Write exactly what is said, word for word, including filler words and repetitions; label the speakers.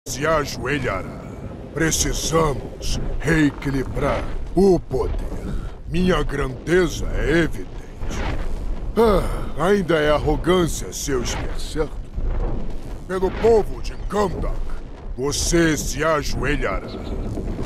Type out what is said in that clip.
Speaker 1: se ajoelhará. Precisamos reequilibrar o poder. Minha grandeza é evidente. Ah, ainda é arrogância seu espercerto. Pelo povo de Kandak, você se ajoelhará.